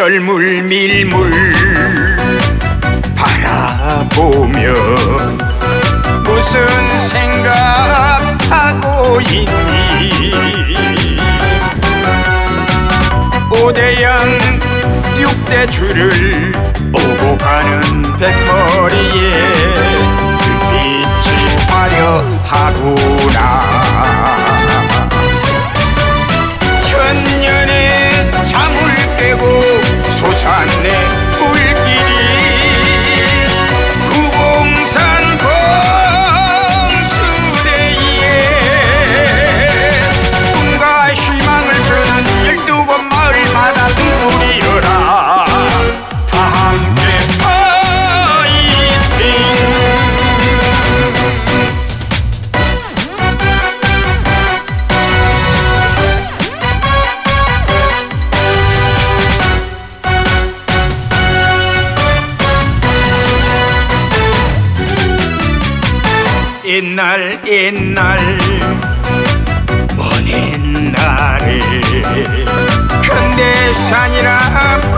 썰물 밀물 바라보며 무슨 생각하고 있니? 오대양 육대 줄을 오고 가는 백머리에 빛이 화려하구나. 천년의 잠을 깨고 솟았네 불길이. 구봉산 봉수대에 꿈과 희망을 주는 12곳 마을마다 눈물이여라. 다 함께 옛날 먼 옛날에 현대산이라